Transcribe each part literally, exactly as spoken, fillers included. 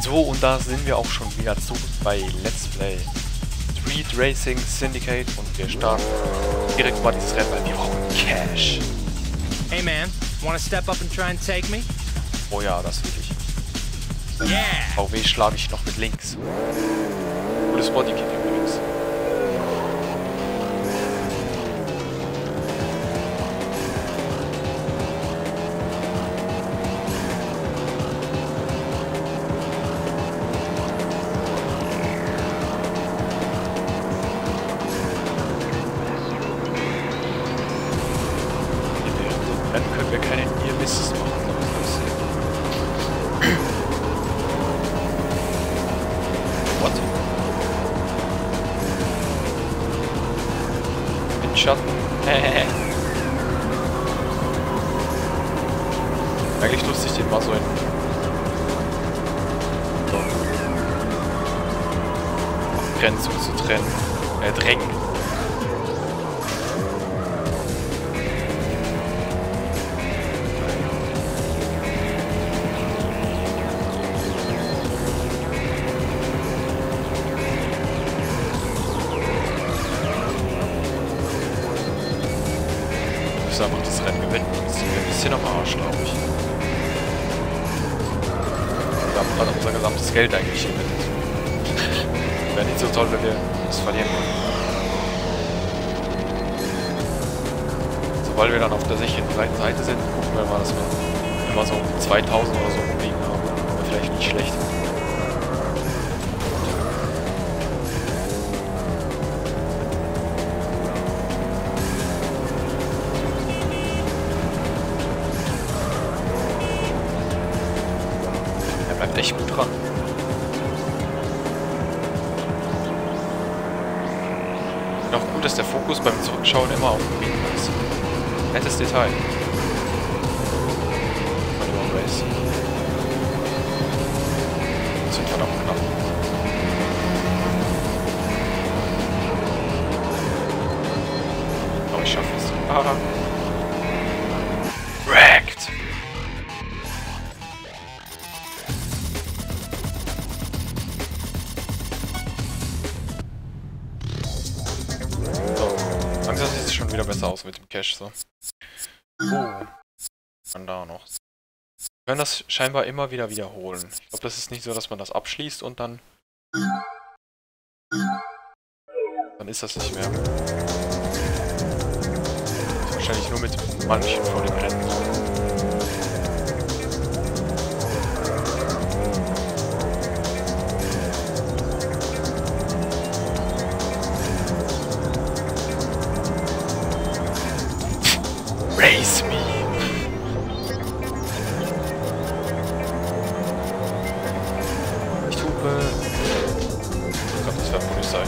So, und da sind wir auch schon wieder zurück bei Let's Play Street Racing Syndicate und wir starten direkt mal dieses Rennen, weil wir brauchen Cash. Hey man, wanna step up and try and take me? Oh ja, das will ich. Yeah! V W schlage ich noch mit links. Gutes Bodykit übrigens. Dann können wir keine Near Misses machen. What? Windschatten. Eigentlich lustig, den mal so in so Abgrenzung zu trennen. Äh, drängen. Einfach das Rennen gewinnen. Das ist ein bisschen am Arsch, glaube ich. Wir haben gerade unser gesamtes Geld eigentlich hier mit. Wäre nicht so toll, wenn wir das verlieren wollen. Sobald wir dann auf der sicheren Seite sind, gucken wir mal, dass wir immer so zweitausend oder so rumliegen haben. Wäre vielleicht nicht schlecht. Bleibt echt gut dran. Und auch gut, dass der Fokus beim Zurückschauen immer auf dem Biegen ist. Nettes Detail. Manual Race. Das wird verdammt knapp. Aber ich schaffe es. Ah. Wrecked! Langsam sieht es schon wieder besser aus mit dem Cash, so. Oh. Dann da noch. Wir können das scheinbar immer wieder wiederholen. Ich glaube, das ist nicht so, dass man das abschließt und dann... Dann ist das nicht mehr. Das ist wahrscheinlich nur mit manchen vor dem Rennen. Race me! Ich hupe. Ich glaube, das wäre Polizei.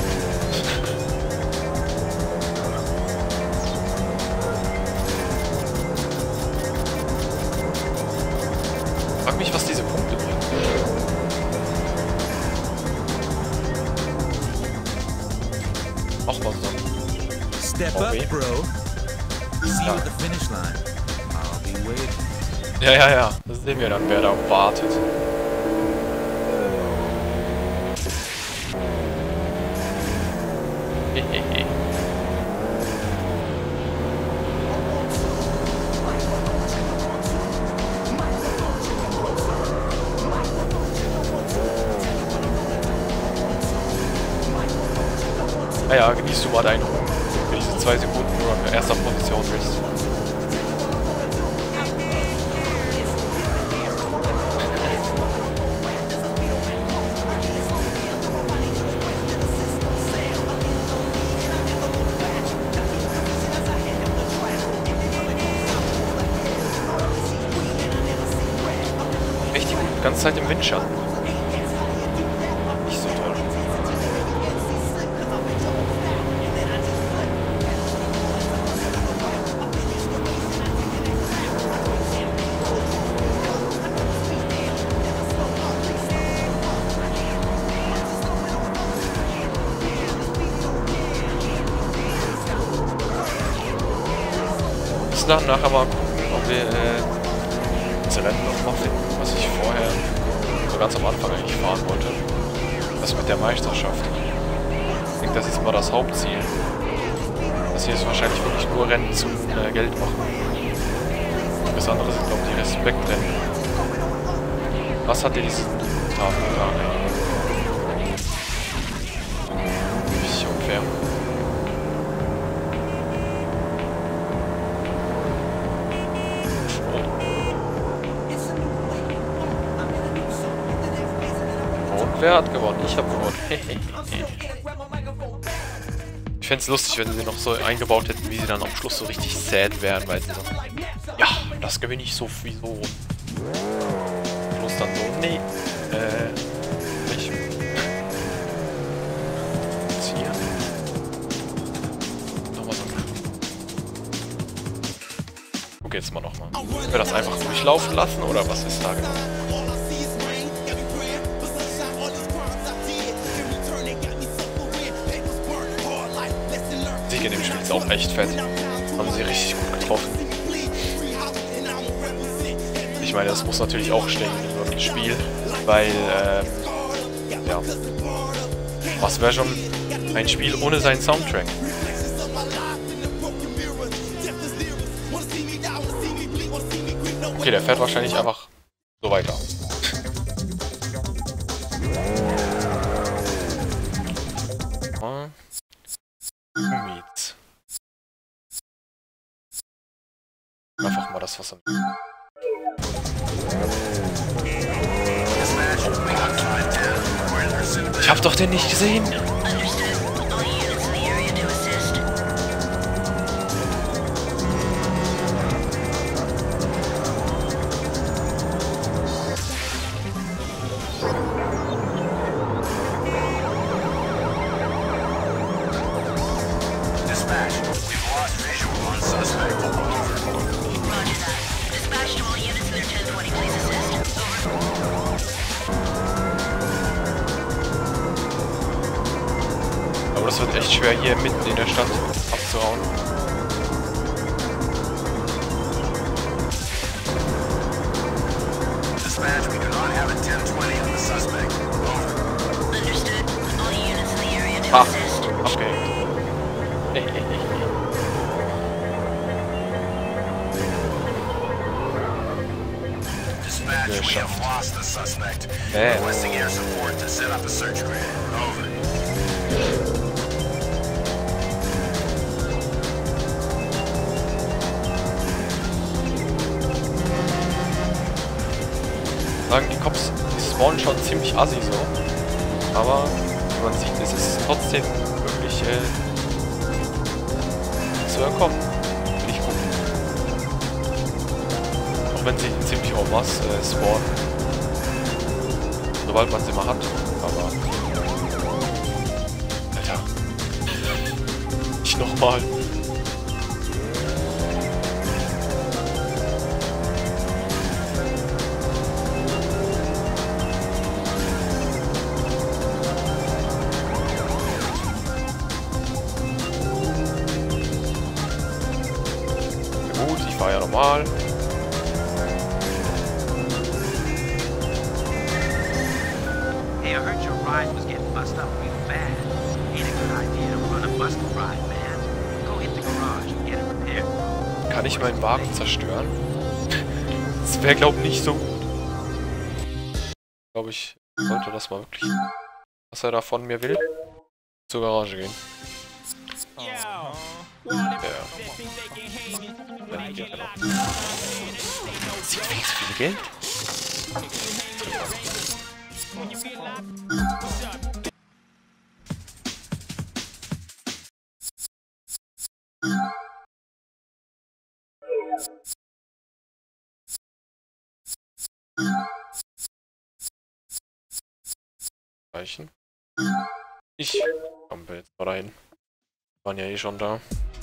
Frag mich, was diese Punkte bringen. Mach mal so. Step V W. up, bro. See Ja. you at the finish line. I'll be waiting. Ja, ja, ja. Das sehen wir dann, wer da wartet. Hehehe. Naja, genießt du mal deinen Ruhm. Für diese zwei Sekunden nur in erster Position bist. Richtig gut, die ganze Zeit im Windschatten. Nicht so toll. Dann nachher mal gucken, ob wir äh, das Rennen noch mal finden, was ich vorher so ganz am Anfang eigentlich fahren wollte. Das mit der Meisterschaft. Ich denke, das ist mal das Hauptziel. Das hier ist wahrscheinlich wirklich nur Rennen zum äh, Geld machen. Das andere sind, glaube ich, die Respektrennen. Was hat dir diesen Tag getan, ey? Richtig unfair. Und wer hat gewonnen? Ich habe gewonnen. Ich fände es lustig, wenn sie noch so eingebaut hätten, wie sie dann am Schluss so richtig sad wären, weil sie so, ja, das gewinne ich sowieso. Schluss dann so, nee, äh, nicht. Jetzt hier. Nochmal so. Guck jetzt mal nochmal. Können wir das einfach durchlaufen lassen oder was ist da genau? In dem Spiel ist auch echt fett. Haben sie richtig gut getroffen. Ich meine, das muss natürlich auch stehen in so einem Spiel, weil, ähm, ja. Was wäre schon ein Spiel ohne seinen Soundtrack? Okay, der fährt wahrscheinlich einfach so weiter. Einfach mal das Wasser. Ich hab doch den nicht gesehen. Aber das wird echt schwer, hier mitten in der Stadt abzuhauen. Dispatch, we do not have a ten twenty on the suspect. Over. Understood. All units in the area to assist. Okay. Dispatch, we have lost the suspect. Requesting air support to set up a search grid. Over. Sagen die Cops, die spawnen schon ziemlich assi so. Aber wie man sieht, ist es trotzdem wirklich äh, zu entkommen. Finde ich gut. Auch wenn sie ziemlich en masse äh, spawnen. Sobald man sie mal hat. Aber. Alter. Nicht nochmal. War ja normal. Hey, I heard your ride was getting bust up real bad. Ain't a good idea to run a busted ride, man. Go hit the garage and get it repaired. Kann ich meinen Wagen zerstören? Das wäre, glaube ich, nicht so gut. Ich glaube, ich sollte das mal wirklich, was er da von mir will, zur Garage gehen. Ja. Sieht wenigstens viel Geld. Reichen. Ich komm jetzt mal dahin. Waren ja eh schon da.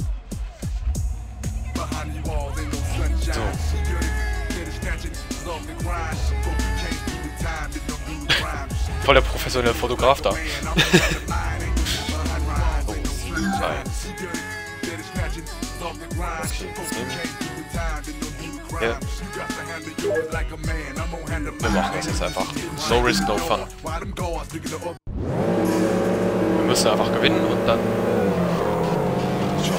So. Voll der professionelle Fotograf da. Oh, eins. Okay, Ja. Wir machen das jetzt einfach. No risk, no fun. Wir müssen einfach gewinnen und dann... Schauen.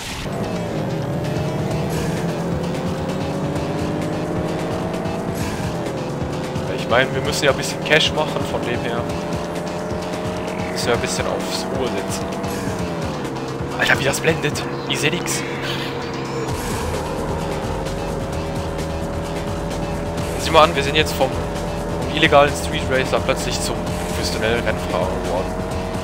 Ich meine, wir müssen ja ein bisschen Cash machen, von dem her müssen wir ein bisschen aufs Ruhe setzen. Alter, wie das blendet. Ich sehe nix. Sieh mal an, wir sind jetzt vom, vom illegalen Street Racer plötzlich zum professionellen Rennfahrer geworden.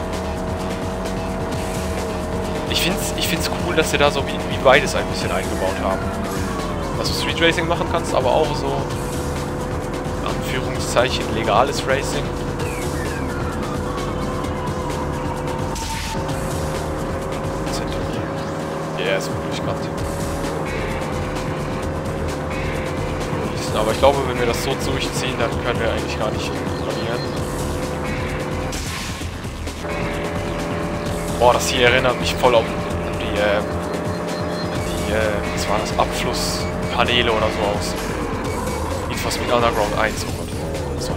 Ich find's, ich find's cool, dass sie da so wie, wie beides ein bisschen eingebaut haben. Dass du Street Racing machen kannst, aber auch so Anführungszeichen legales Racing. Ja, ist wirklich gerade. Aber ich glaube, wenn wir das so durchziehen, dann können wir eigentlich gar nicht verlieren. Boah, das hier erinnert mich voll an die, äh, die, äh, was war das, Abflusspaneele oder so aus Need for Speed Underground eins, oh Gott. Das war,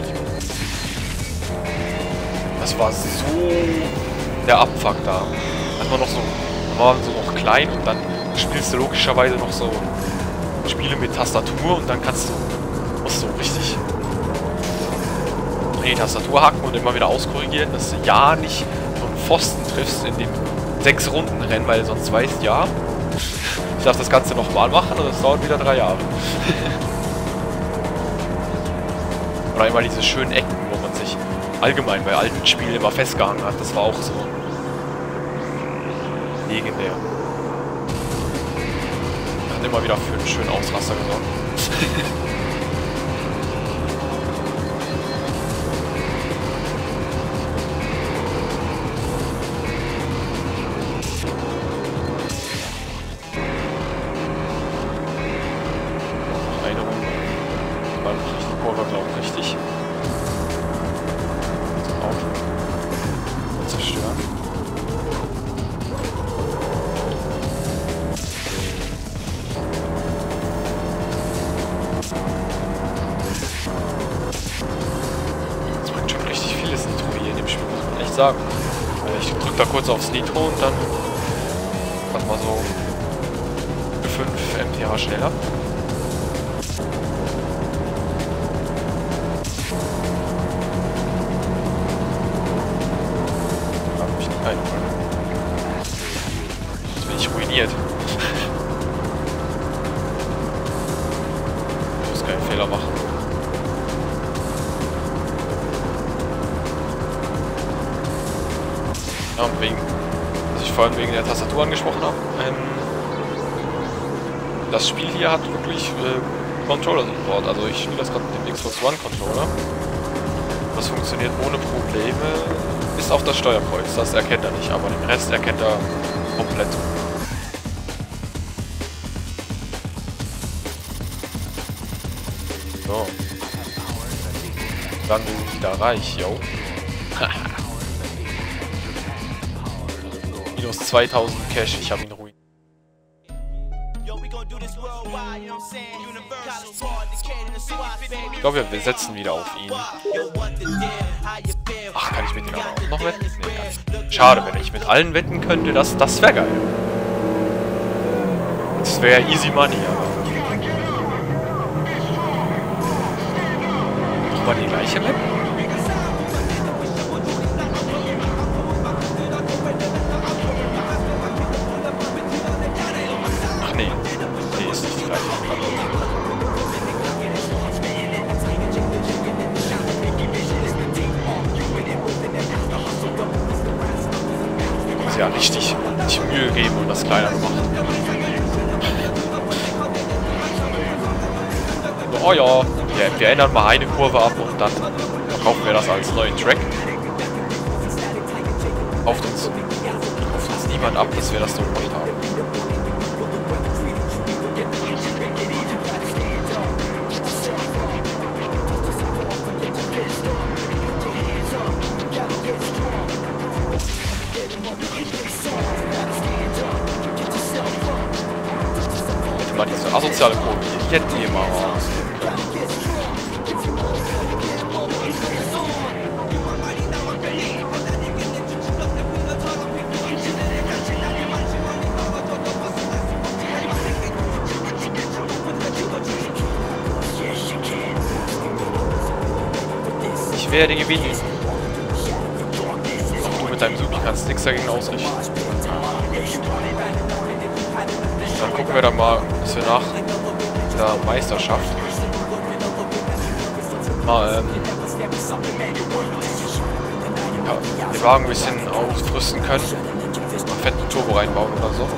das war so der Abfuck da. Hat man noch so, war so noch klein und dann spielst du logischerweise noch so Spiele mit Tastatur und dann kannst du, musst du richtig die Tastatur hacken und immer wieder auskorrigieren, dass du ja nicht so einen Pfosten triffst in dem sechs Runden Rennen, weil sonst weißt ja, ich darf das Ganze nochmal machen und das dauert wieder drei Jahre. Oder immer diese schönen Ecken, wo man sich allgemein bei alten Spielen immer festgehangen hat, das war auch so legendär. Hat immer wieder für einen schönen Ausraster gesorgt. Noch eine Runde. Weil mache ich die Kurve, glaube ich, richtig. Zum Auto. Und zerstören. Sagen. Ich drücke da kurz aufs Nitro und dann mach mal so fünf M P H schneller. Da hab ich nicht einen. Jetzt bin ich ruiniert. Ich muss keinen Fehler machen. Ja, und wegen, was ich vorhin wegen der Tastatur angesprochen habe, ähm, das Spiel hier hat wirklich äh, Controller-Support. Also ich spiele das gerade mit dem Xbox One Controller. Das funktioniert ohne Probleme, bis auf das Steuerkreuz. Das erkennt er nicht, aber den Rest erkennt er komplett. So. Dann bin ich wieder reich, yo. Minus zweitausend Cash, ich habe ihn ruiniert. Ich glaube, wir setzen wieder auf ihn. Ach, kann ich mit ihm auch noch wetten? Nee, kann ich. Schade, wenn ich mit allen wetten könnte, das, das wäre geil. Das wäre easy money, aber... Nochmal die gleiche Map? Ach nee, nee, ist nicht die gleiche Map. Ja, richtig, richtig Mühe geben und das kleiner gemacht. Oh ja, wir, wir ändern mal eine Kurve ab und dann verkaufen wir das als neuen Track. Kauft uns, kauft uns niemand ab, dass wir das so gemacht haben. Mal diese asoziale Kurve hier. hätten die immer rausnehmen können. Ich werde gewinnen. Auch du mit deinem Subi kannst nichts dagegen ausrichten. Dann gucken wir dann mal, dass wir nach der Meisterschaft mal ähm, ja, den Wagen ein bisschen aufrüsten können. Mal fetten Turbo reinbauen oder so.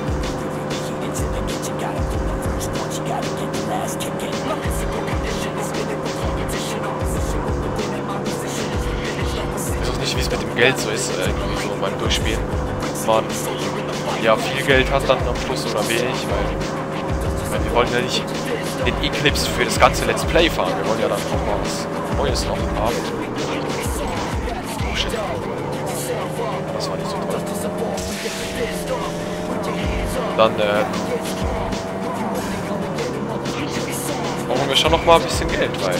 Ich weiß auch nicht, wie es mit dem Geld so ist, äh, irgendwie so beim Durchspielen. Ob man ja viel Geld hat dann am Schluss oder wenig, weil, weil wir wollen ja nicht den Eclipse für das ganze Let's Play fahren. Wir wollen ja dann auch mal was Neues noch haben. Oh shit. Das war nicht so toll. Dann äh, brauchen wir schon noch mal ein bisschen Geld, weil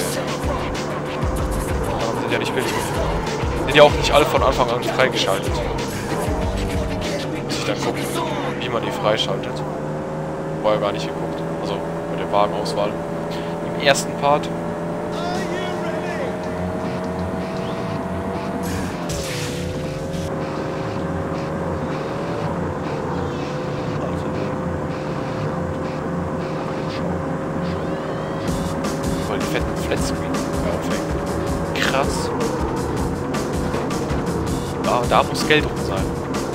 die sind ja nicht billig. Sind ja auch nicht alle von Anfang an freigeschaltet. Muss ich dann gucken, wie man die freischaltet. Vorher gar nicht geguckt. Also mit der Wagenauswahl. Im ersten Part. Voll die fetten Flatscreens aufhängen. Krass. Da, da muss Geld drin sein.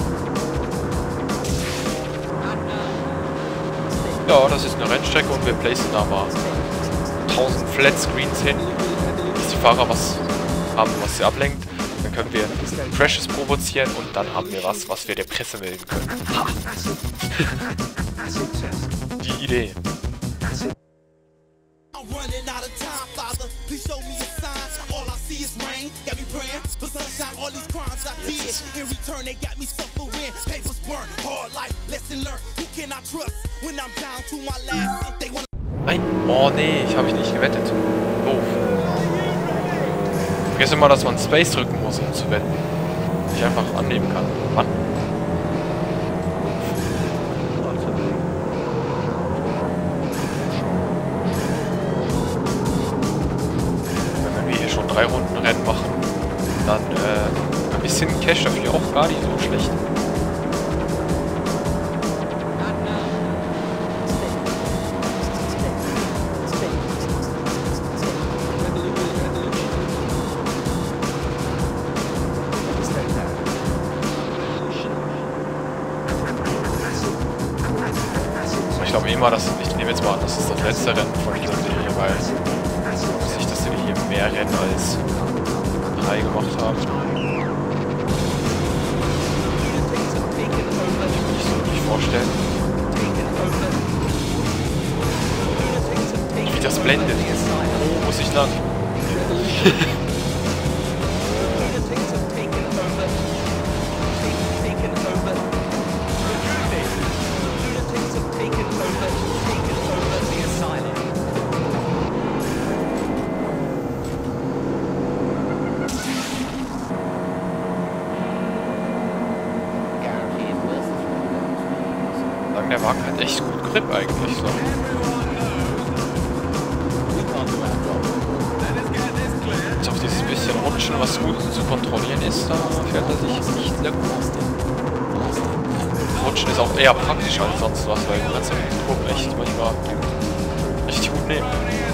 Ja, das ist eine Rennstrecke und wir placen da mal tausend Flatscreens hin, dass die Fahrer was haben, was sie ablenkt. Dann können wir Crashes provozieren und dann haben wir was, was wir der Presse melden können. Ha. Die Idee. Nein, oh nee, ich habe ich nicht gewettet. Doof. Vergiss immer, dass man Space drücken muss, um zu wetten. Ich einfach annehmen kann. Mann. Wenn wir hier schon drei Runden Rennen machen, dann äh, ein bisschen Cash dafür auch gar nicht so schlecht. Ich glaube immer, dass ich nehme jetzt mal an, das ist das letzte Rennen von dieser Serie, weil ich nicht, dass sie hier mehr Rennen als drei gemacht haben. Ich kann mich so nicht vorstellen. Wie das blendet. Wo muss ich lang? Der Wagen hat echt gut Grip eigentlich so. Jetzt auf dieses bisschen Rutschen, was gut zu kontrollieren ist, da fährt er sich nicht sehr gut. Rutschen ist auch eher praktisch als sonst was, weil du kannst ja mit dem Turbo echt manchmal richtig gut nehmen.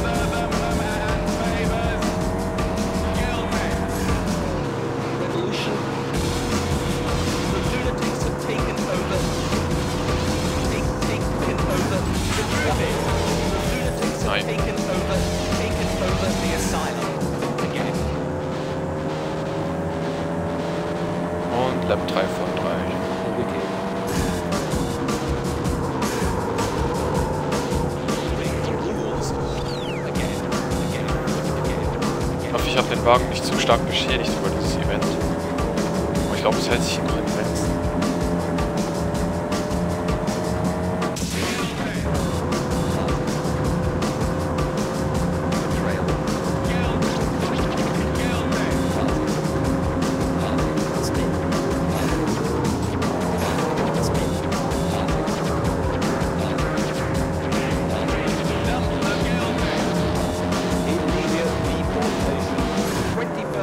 Nein. Und Lap drei von drei. Ich hoffe, ich habe den Wagen nicht zu stark beschädigt über dieses Event. Aber ich glaube, es hält sich in Grenzen.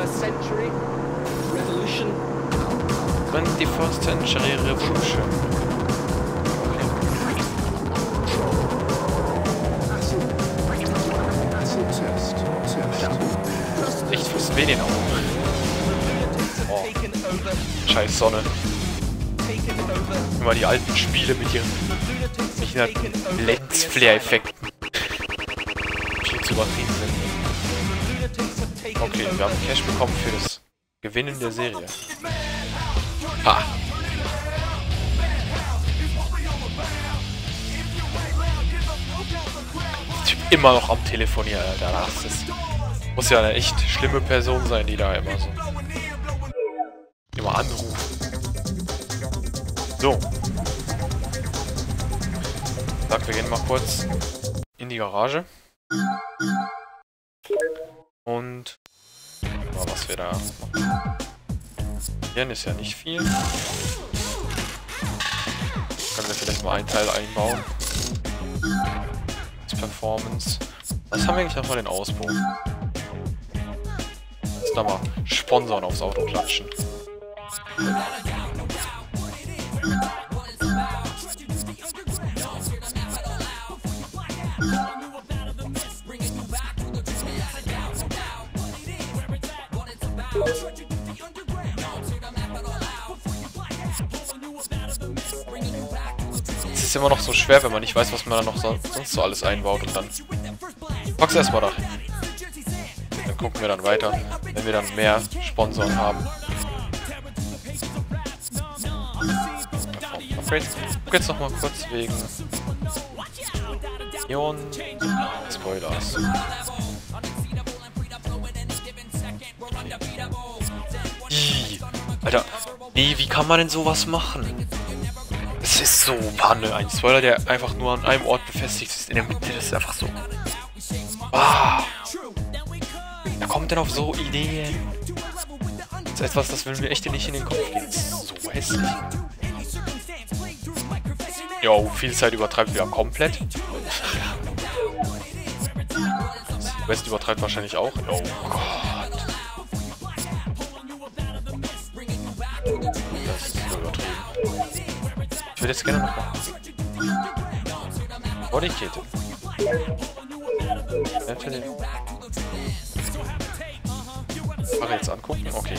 twenty-first century revolution. twenty-first Century Revolution. Acid test. Test. Echt fürs Medien auch. Oh. Scheiß Sonne. Immer die alten Spiele mit ihren, mit ihren Lens-Flare-Effekten. Viel zu übertrieben sind. Okay, wir haben Cash bekommen für das Gewinnen der Serie. Ha! Typ immer noch am Telefonieren, Alter. Das ist, muss ja eine echt schlimme Person sein, die da immer so immer anruft. So. Sag, wir gehen mal kurz in die Garage. Und mal, was wir da machen. Hier ist ja nicht viel. Können wir vielleicht mal einen Teil einbauen. Das Performance. Was haben wir eigentlich noch mal den Ausbau? Jetzt da mal Sponsoren aufs Auto klatschen. Es ist immer noch so schwer, wenn man nicht weiß, was man da noch so, sonst so alles einbaut, und dann pack's erstmal dahin. Dann gucken wir dann weiter, wenn wir dann mehr Sponsoren haben. Ich guck jetzt noch mal kurz wegen Neon Spoilers. Ih, Alter, nee, wie kann man denn sowas machen? Es ist so Panne. Ein Spoiler, der einfach nur an einem Ort befestigt ist, in der Mitte, das ist einfach so. Ah! Wer kommt denn auf so Ideen? Das ist etwas, das will mir echt nicht in den Kopf gehen. Das ist so hässlich. Jo, viel Zeit übertreibt wieder komplett. West übertreibt wahrscheinlich auch. Oh Gott. Das ist so übertrieben. Ich würde jetzt gerne noch machen. Bodykette. Natürlich. Fahre jetzt angucken? Okay.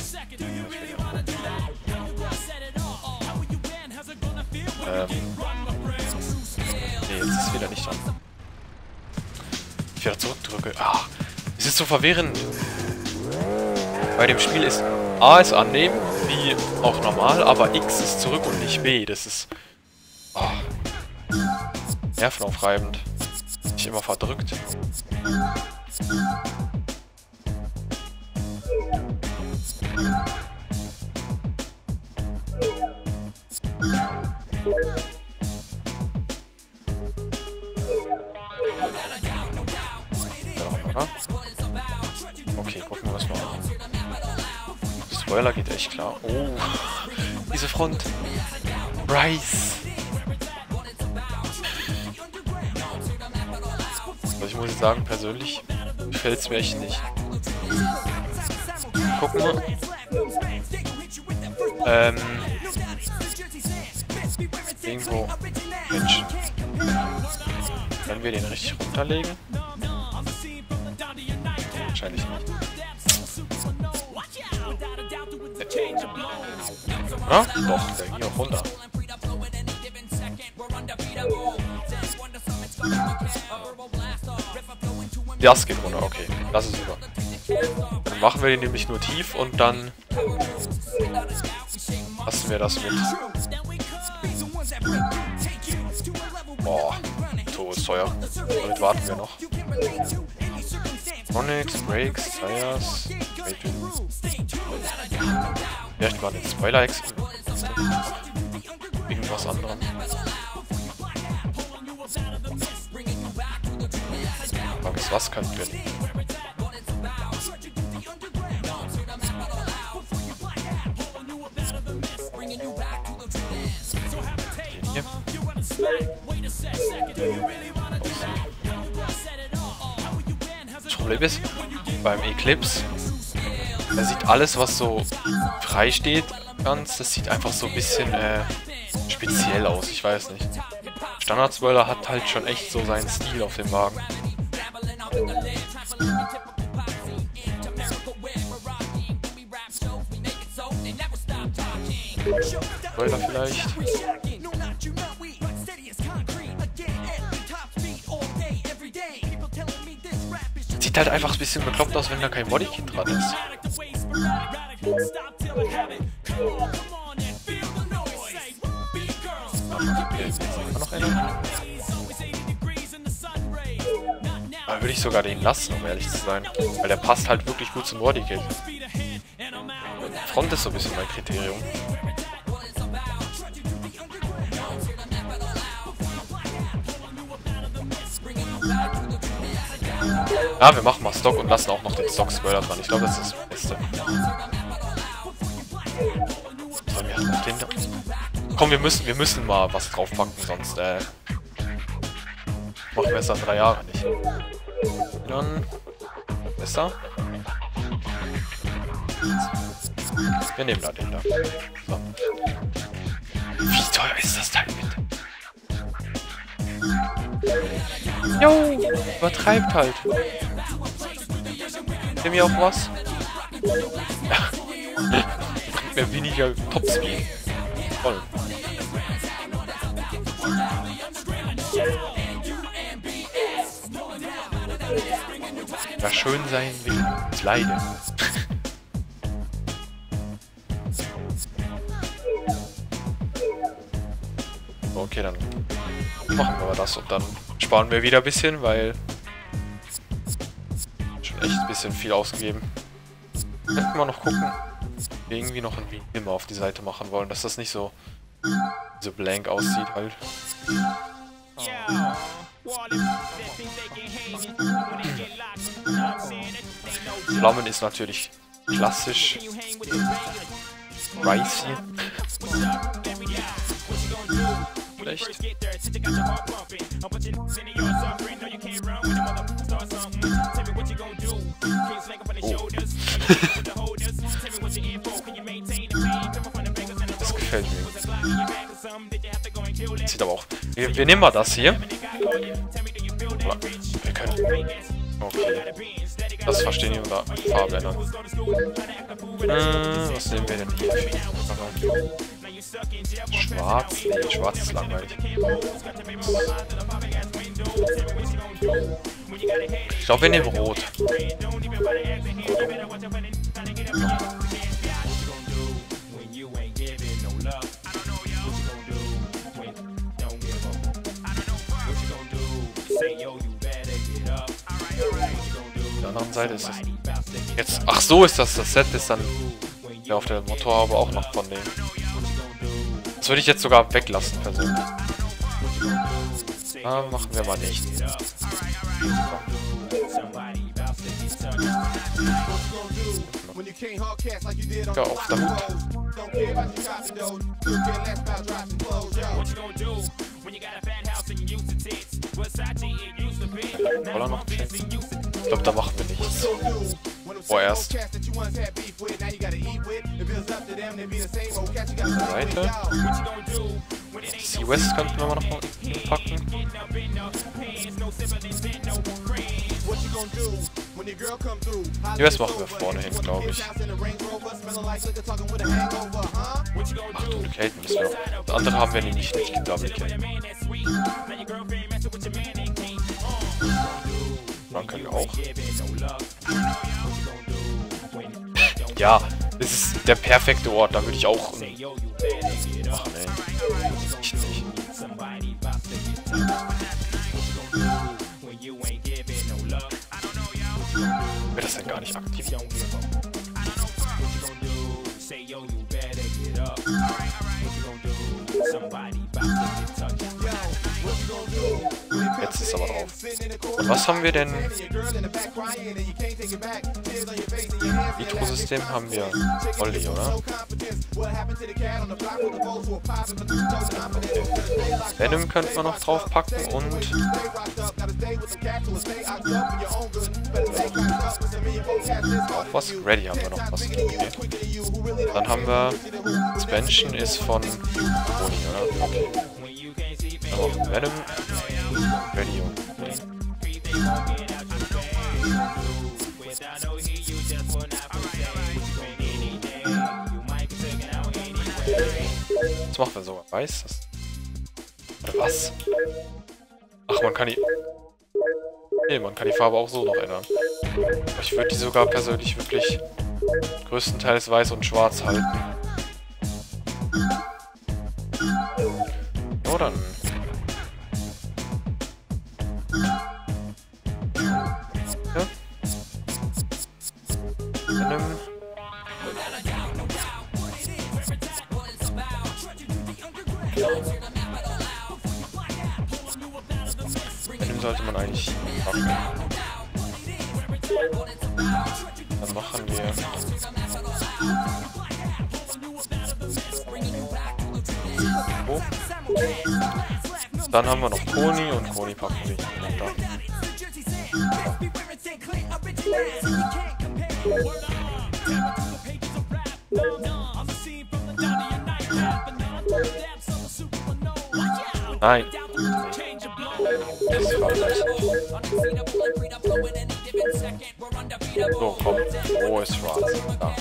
Ähm. Nee, jetzt ist es wieder nicht dran. Ich wieder zurückdrücke. Ah, es ist so verwirrend. Bei dem Spiel ist A ist annehmen, wie auch normal, aber X ist zurück und nicht B. Das ist oh, nervenaufreibend. Ich immer verdrückt. Okay, gucken wir das mal an. Spoiler geht echt klar. Oh, diese Front. Bryce. Also ich muss jetzt sagen, persönlich gefällt es mir echt nicht. Gucken wir. Ähm. Irgendwo. Mensch. Können wir den richtig runterlegen? Wahrscheinlich nicht. Ja, doch, der ging auch runter. Das geht runter, okay. Das ist super. Dann machen wir den nämlich nur tief und dann lassen wir das mit. Boah, todesteuer. Damit warten wir noch. Onyx, Brakes, Tires, vielleicht mal den Spoiler-Ex. Irgendwas anderem. Aber bis was können wir nicht. Den hier. Das Problem ist, beim Eclipse Da sieht alles, was so frei steht, ganz, das sieht einfach so ein bisschen äh, speziell aus, ich weiß nicht. Standard-Spoiler hat halt schon echt so seinen Stil auf dem Wagen. Spoiler vielleicht. Sieht halt einfach ein bisschen bekloppt aus, wenn da kein Bodykit dran ist. Noch einer? Aber würde ich sogar den lassen, um ehrlich zu sein. Weil der passt halt wirklich gut zum Bodykit. Front ist so ein bisschen mein Kriterium. Ja, wir machen mal Stock und lassen auch noch den Stock-Spoiler dran. Ich glaube, das ist das Beste. Sollen wir noch den da? Komm, wir müssen, wir müssen mal was draufpacken, sonst äh, machen wir es dann drei Jahre nicht. Dann besser. Wir nehmen da den da. So. Wie teuer ist das Teil bitte? Jo, übertreibt halt. Nimm mir auch was? Ja. Bringt mir weniger Topspeed. Voll. Ja, schön sein will ich leide. Okay, dann machen wir mal das und dann sparen wir wieder ein bisschen, weil schon echt ein bisschen viel ausgegeben. Könnten wir noch gucken, ob wir irgendwie noch ein Video auf die Seite machen wollen, dass das nicht so so blank aussieht halt. Flammen ist natürlich klassisch. Rice hier. Schlecht. Oh. Das gefällt mir. Sieht aber auch. Wir, wir nehmen mal das hier. Wir können. Okay. Das verstehen wir unter Farbländern. Äh, was nehmen wir denn hier? Schwarz? Nee, schwarz ist langweilig. Ich glaube, wir nehmen rot. Auf der anderen Seite ist es. Jetzt. Ach so, ist das das Set, ist dann ja auf der Motorhaube auch noch von dem. Das würde ich jetzt sogar weglassen, persönlich. Ah, machen wir mal nicht. Ja, auf der Hut. Oder noch checken? Ich glaube, da machen wir nichts. Vorerst. Seite. C-West könnten wir mal noch packen. C-West machen wir vorne hin, glaube ich. Ach, Duplicaten müssen wir noch. Das andere haben wir nicht, nicht geduplicaten. Dann können wir auch. Ja, das ist der perfekte Ort, da würde ich auch... Ach nee, ich nicht. Wird das denn gar nicht aktiv? Jetzt ist passt aber drauf. Und was haben wir denn? Nitro-System haben wir Olli, oder? Venom könnte man noch drauf packen und auch was. Ready haben wir noch was. Okay. Dann haben wir Suspension ist von Boni, oder? Okay. Dann noch Venom. Ready. Das macht man sogar weiß. Oder was? Ach, man kann die... Nee, man kann die Farbe auch so noch ändern. Ich würde die sogar persönlich wirklich größtenteils weiß und schwarz halten. So, dann... Ja. Venom. Venom sollte man eigentlich machen. Dann machen wir... Oh. Dann haben wir noch Koni und Koni packen wir da. Nein. Das ist falsch. So, komm. Wo ist schwarz? Da.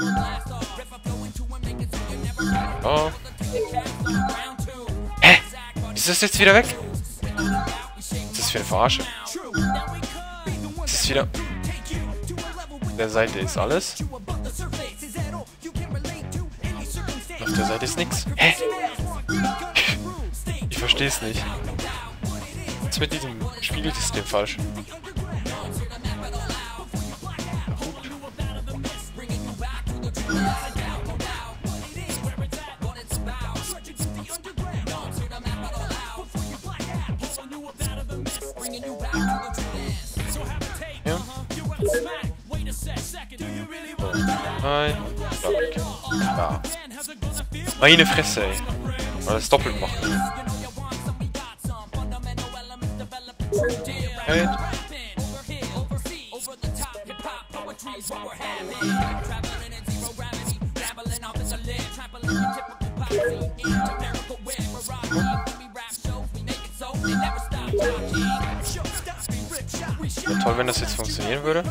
Oh. Hä? Ist das jetzt wieder weg? Ist das für eine Verarsche? Ist das wieder... Auf der Seite ist alles. Auf der Seite ist nichts. Hä? Ich verstehe es nicht. Was ist mit diesem Spiegelsystem falsch? Ja. So. Nein. Ja. Meine Fresse, ey. Mal das doppelt machen. Okay. Wäre toll, wenn das jetzt funktionieren würde.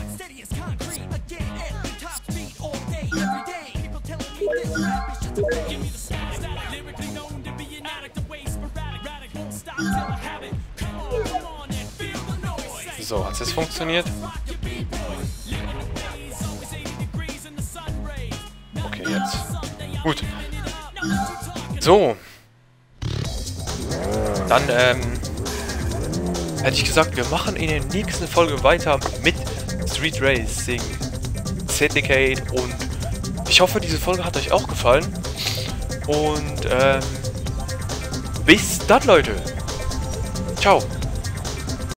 So, hat es jetzt funktioniert? Okay, jetzt. Gut. So. Dann, ähm... hätte ich gesagt, wir machen in der nächsten Folge weiter mit Street Racing, Syndicate und ich hoffe, diese Folge hat euch auch gefallen. Und, ähm... bis dann, Leute. Ciao.